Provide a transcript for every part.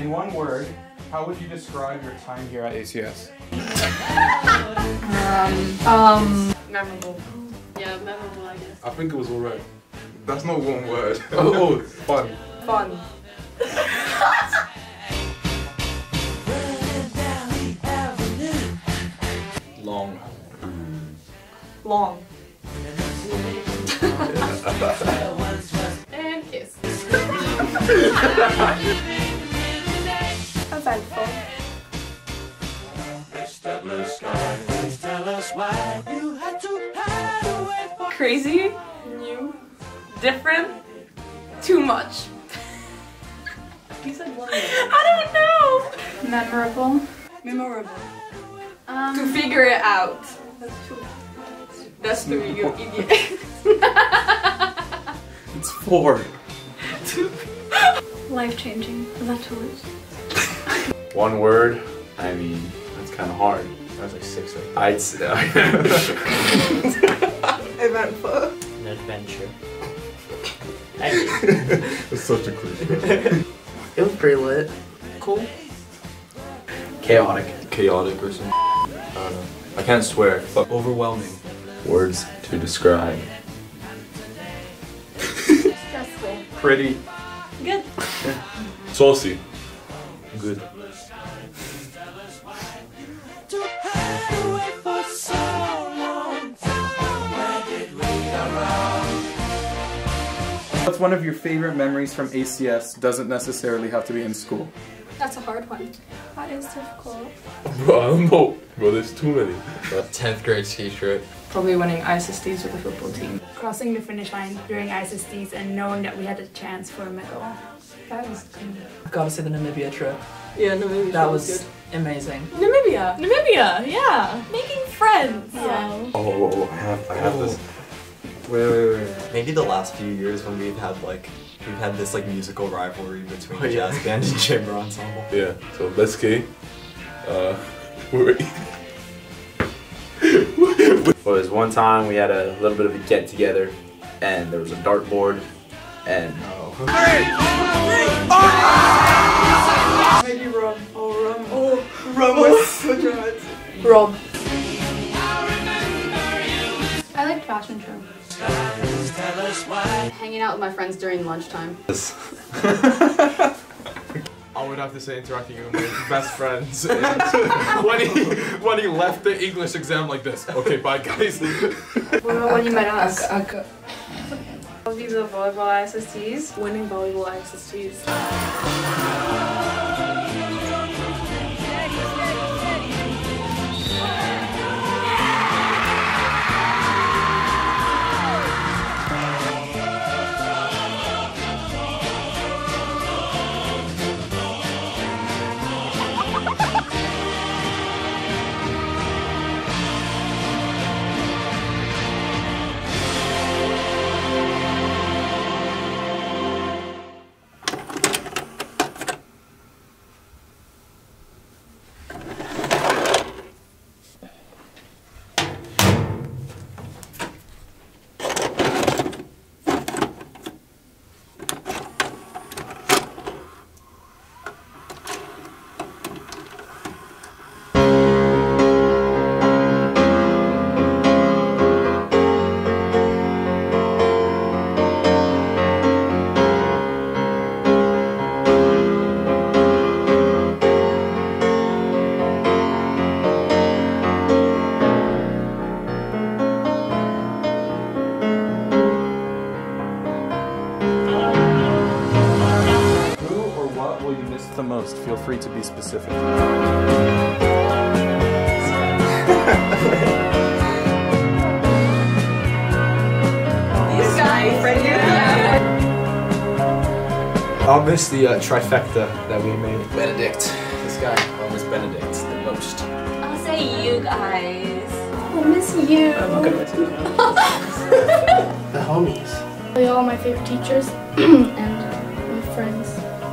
In one word, how would you describe your time here at ACS? Memorable. Yeah, memorable, I guess. I think it was alright. That's not one word. Oh, fun. Fun. Long. Long. And kiss. Eventful. Crazy. New. Different. Too much. You said one word. I don't know. Memorable. Memorable. To figure it out. That's two. That's three, you idiot. It's 4. Life-changing. Is that 2 words? One word, I mean, that's kind of hard. That's like 6 right there. I'd say. Eventful. An adventure. It's such a cliche. It was pretty lit. Cool. Chaotic. Chaotic or something. I don't know. I can't swear. But overwhelming. Words to describe. Stressful. Pretty. Good. Saucy. Good. What's one of your favorite memories from ACS? Doesn't necessarily have to be in school. That's a hard one. That is difficult. Bro, I don't know. Bro, there's too many. 10th grade ski trip. Probably winning ISSDs with the football team. Crossing the finish line during ISSDs and knowing that we had a chance for a medal. That was cool. I gotta say the Namibia trip. Yeah, Namibia. That was amazing. Namibia. Namibia, yeah. Making friends. Yeah. Oh, I have this. Wait. Maybe the last few years when we've had this like musical rivalry between jazz band and chamber ensemble. Yeah, so let's K. Wait. Well, there's one time we had a little bit of a get together, and there was a dartboard, and Maybe rum. Oh, rum. Oh, rum was so dramatic. Rum. I liked fashion show. Hanging out with my friends during lunchtime. I would have to say interacting with my best friends. when he left the English exam like this. Okay, bye guys. What about when you met us? I'll be the volleyball ISSTs. Winning volleyball ISSTs. The most. Feel free to be specific. This guy, right here. I'll miss the trifecta that we made. Benedict. This guy, I'll miss Benedict the most. I'll say you guys. I'll miss you. I'm not gonna miss you. The homies. They're all my favorite teachers and my friends.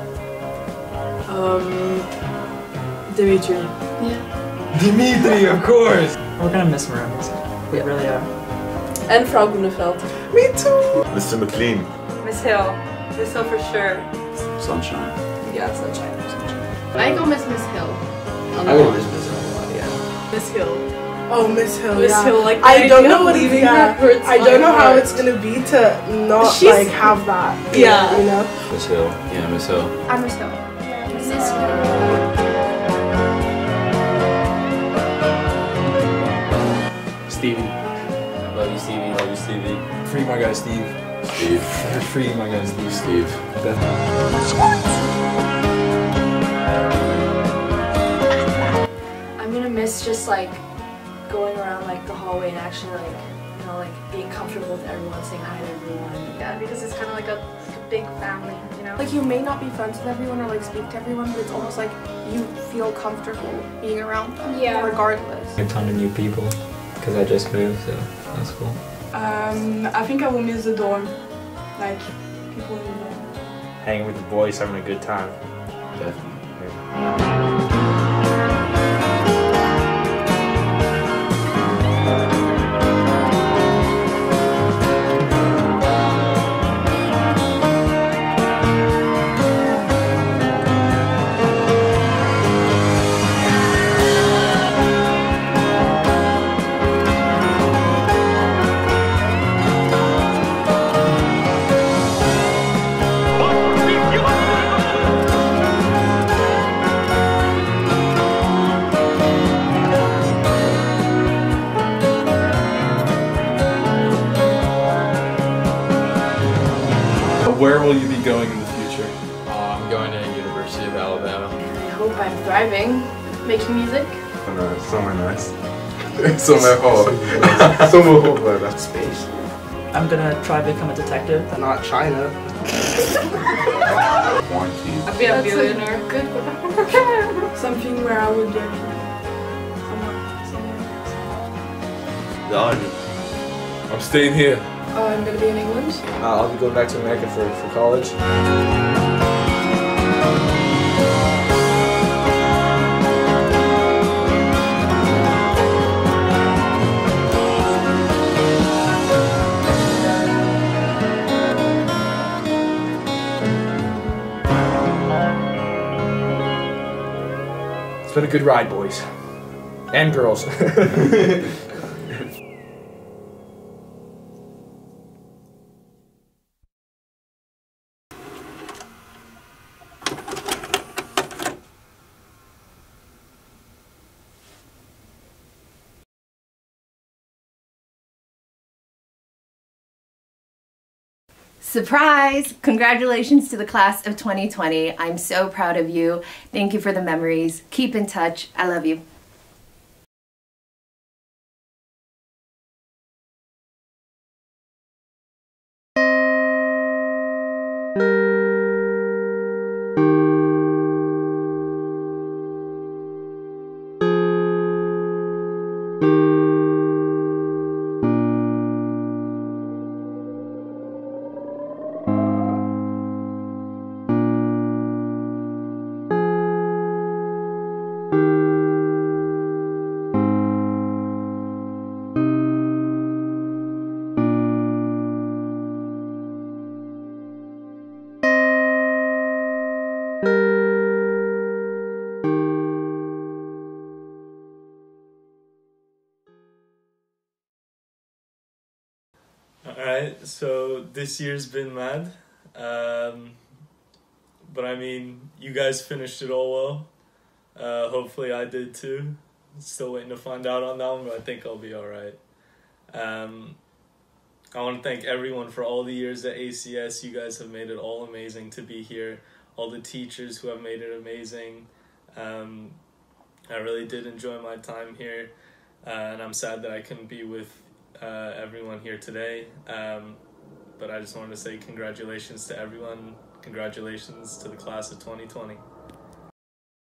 Dimitri. Yeah. Dimitri, of course! We're gonna miss Marines. We really are. And Frau Grunefeld. Me too! Mr. McLean. Miss Hill. Miss Hill for sure. Sunshine. Yeah, Sunshine. I go Miss Hill. I would miss Miss Hill a lot, yeah. Miss Hill. Oh, Miss Hill. Miss yeah. Hill, like I don't know what leaving yeah, her hurts I don't my know how heart. it's gonna be to not She's- like have that. Yeah. You know. Miss Hill. Yeah, Miss Hill. I'm Miss Hill. Yeah, Miss Hill. Stevie. Love you, Stevie. Love you, Stevie. Free my guy Steve. Steve. Free my guy Steve. Steve. I'm gonna miss just like going around like the hallway and actually like, you know, like being comfortable with everyone, saying hi to everyone. Yeah, because it's kind of like a big family, you know? Like you may not be friends with everyone or like speak to everyone, but it's almost like you feel comfortable being around them, regardless. A ton of new people because I just moved, so that's cool. I think I will miss the dorm. Like, people in the dorm. Hanging with the boys, having a good time. Definitely. Where will you be going in the future? I'm going to the University of Alabama. I hope I'm thriving, making music. Somewhere nice. Somewhere hard. Somewhere hard like that. Space. I'm gonna try to become a detective. Not China. Quarantine. I'd be a billionaire. Good. Something where I would somewhere. The Army. I'm staying here. I'm gonna be in England. I'll be going back to America for college. It's been a good ride, boys. And girls. Surprise! Congratulations to the class of 2020. I'm so proud of you. Thank you for the memories. Keep in touch. I love you. Alright, so this year's been mad, but I mean, you guys finished it all well. Hopefully I did too. Still waiting to find out on that one, but I think I'll be alright. I want to thank everyone for all the years at ACS. You guys have made it all amazing to be here. All the teachers who have made it amazing. I really did enjoy my time here, and I'm sad that I couldn't be with everyone here today, but I just wanted to say congratulations to everyone. Congratulations to the class of 2020.